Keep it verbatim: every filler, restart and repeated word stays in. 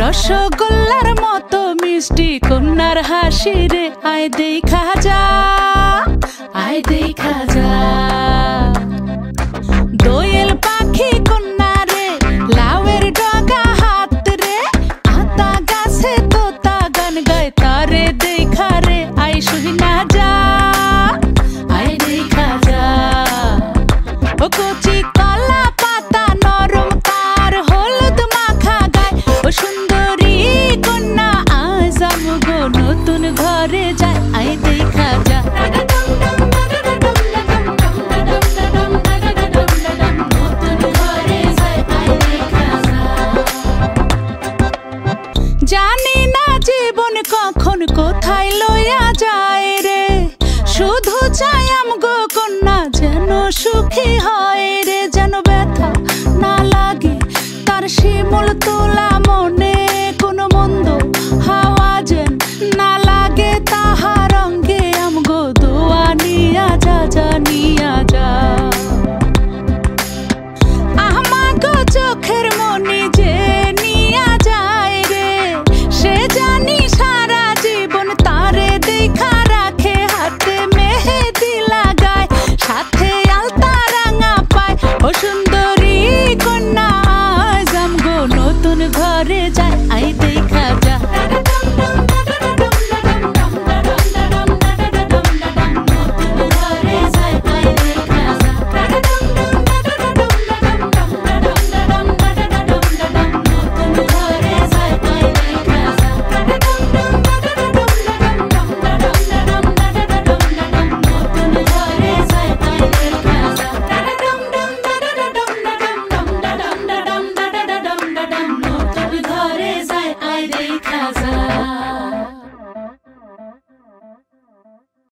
রসগোল্লার মতো মিষ্টি কন্যার হাসি রে, আয় দেখা যা, আয় দেখা যা। দোয়েল পাখি কন্যা রে, লাউয়ের ডগা হাত রে, আতা গাছে তোতা গান গায় তারে দেখা রে, আয় শুনা যা, আয় দেখা যা। ও কচি কলা পাতা নরম তার হলুদ মাখা গায়, ও সুন্দরী কন্যা আজ আমগো নতুন ঘরে যায়, আয় দেখা যা। জানি না জীবন কখন কোথায় লইয়া যায় রে, শুধু চাই আমগো কন্যা যেন সুখী হয় রে, যেন ব্যথা না লাগে তার শিমুল তোলা